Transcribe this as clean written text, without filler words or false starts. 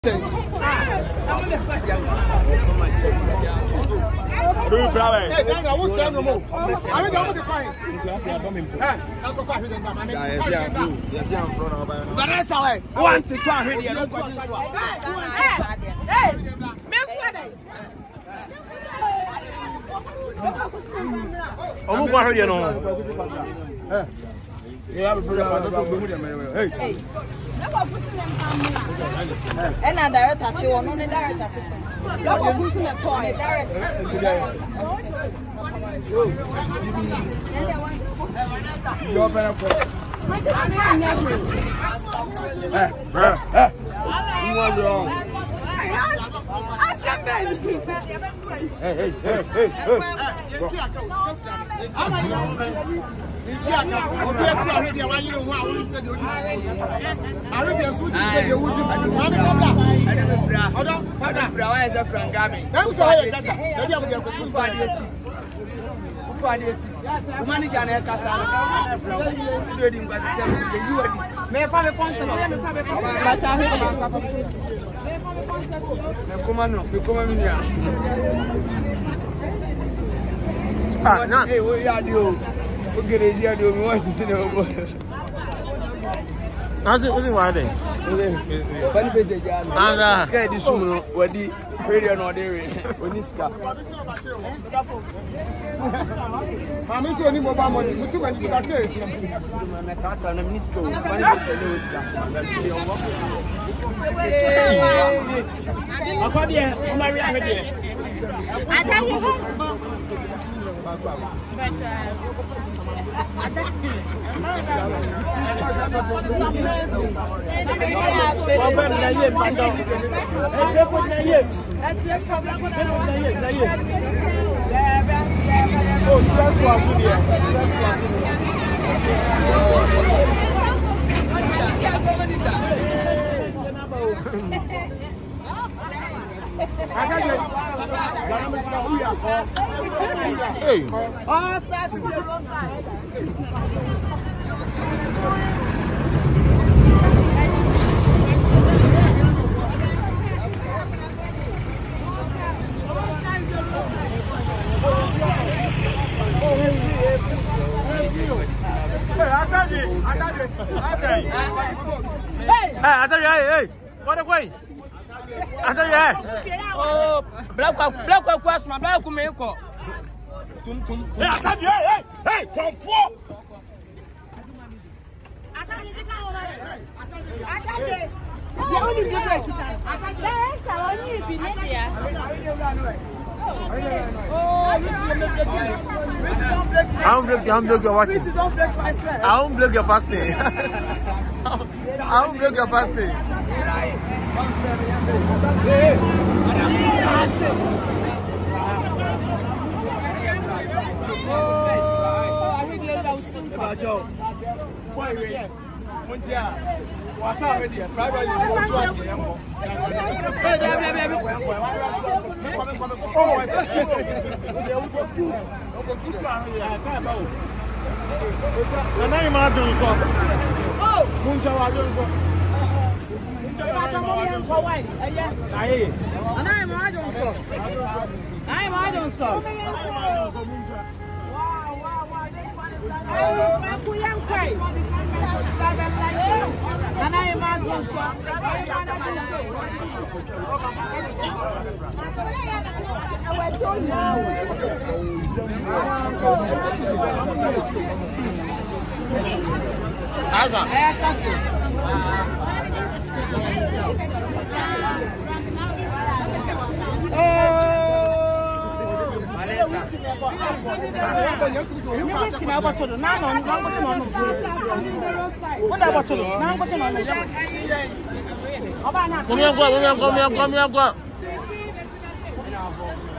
Hey, Dana, who's saying no more? I mean, I'm fine. Yes, I'm from our but that's how I want to try here. Hey, I'm going to no. Yeah, hey. And I direct us, you only direct us. You're pushing a toy, direct. You're better for you want wrong. Hey. How's it? What's it? Why they? Funny face again. I'm scared this woman. What the radio no there? When this car. I'm not sure any more money. What you want to say? My car and a misco. Funny face I can't hear. I'm not ready. I tell you. Hey. All staff is the wrong side. Hey, what a way. Oh, black was my black woman. Hey, come for. The only difference is I won't break your fasting. I won't break your fasting. I won't break your fasting. Come here.